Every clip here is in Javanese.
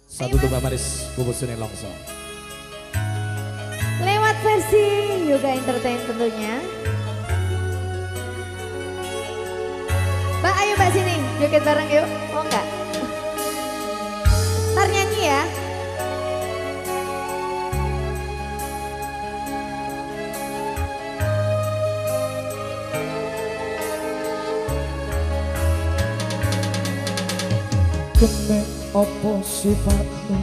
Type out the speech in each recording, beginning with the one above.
Satu tumbak manis bubuk sini longso. Lewat versi Yoga Entertain tentunya. Mbak, ayo Mbak sini, joget bareng yuk. Oh enggak? Ntar nyanyi ya. Kenek opo sifatmu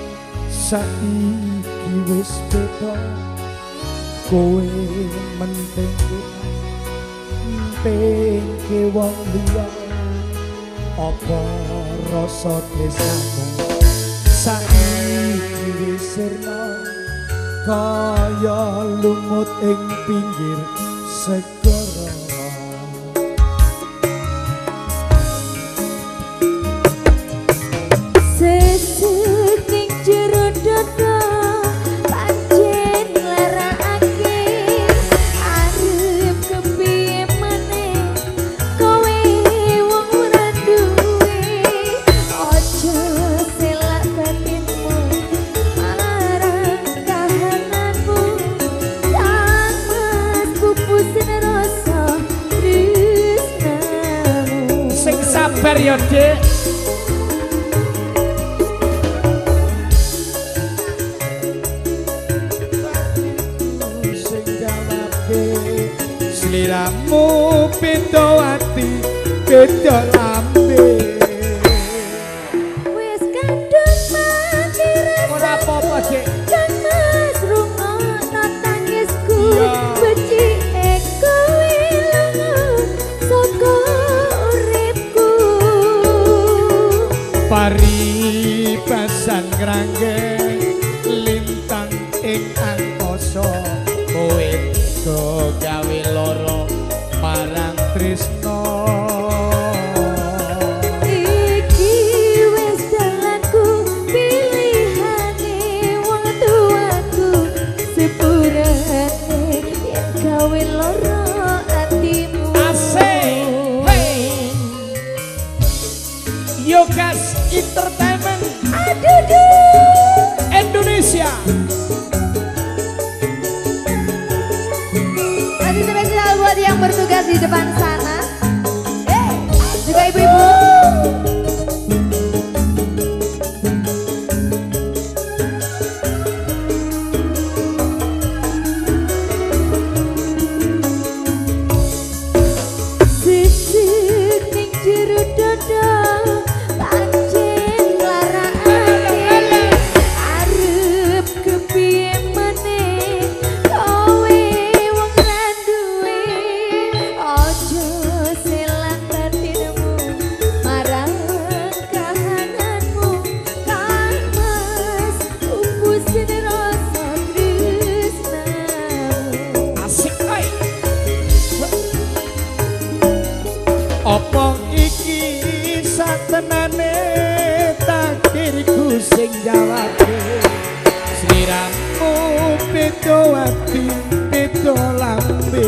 saiki wis beda, kowe mentengke wong liya, opo rasa tresnamu saiki wis sirna kaya lumut ing pinggir segara. Periode sing jawabke sliramu beda ati beda lambe Wis kadung mati rasa ora apa-apa Dik kan mas rungokno tangisku becike kowe lunga saka uripku paribasan ngrangge lintang ing angkasa kowe go gawe lara marang tresna iki wis dalanku pilihane wong tuaku sepurane yen gawe lara atimu Yogas Entertainment Indonesia. Masih spesial buat yang bertugas di depan sana. Juga ibu-ibu. Sisik ning jero dada Apa iki satenane takdirku sing jawabke sliramu beda ati beda lambe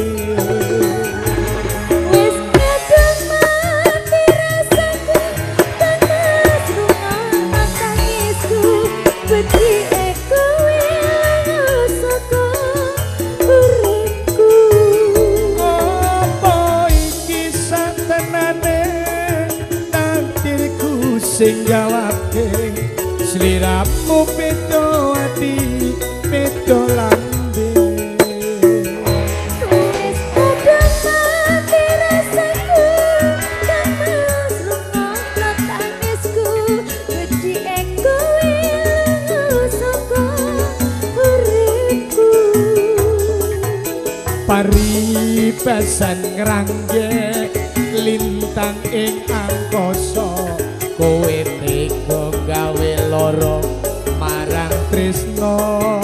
wis kadung mati rasaku kan mas rungokno tangisku becike kowe lunga saka uripku sing jawabke sliramu beda ati beda lambe wis kadung mati rasaku kan mas rungokno tangisku becike kowe lunga saka uripku paribasan ngrangge lintang ing angkasa kowe tega gawe lara marang tresna